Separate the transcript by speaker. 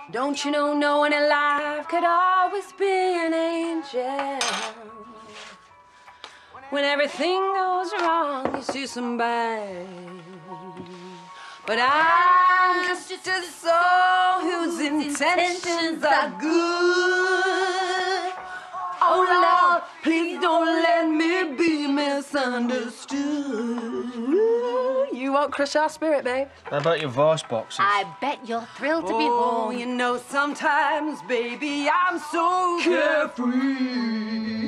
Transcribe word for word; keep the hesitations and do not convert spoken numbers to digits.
Speaker 1: Don't you know no one in life could always be an angel? When everything goes wrong, you see somebody. But I'm just a soul whose intentions are good. Oh Lord, please don't let me be misunderstood. You won't crush our spirit, babe.
Speaker 2: How about your voice boxes?
Speaker 3: I bet you're thrilled to be
Speaker 1: Oh,
Speaker 3: home.
Speaker 1: you know, sometimes, baby, I'm so carefree.